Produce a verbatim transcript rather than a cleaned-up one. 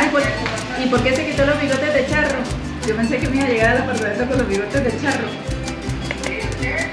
Ay, ¿por, ¿y por qué se quitó los bigotes de charro? Yo pensé que me iba a llegar al apartamento con los bigotes de charro.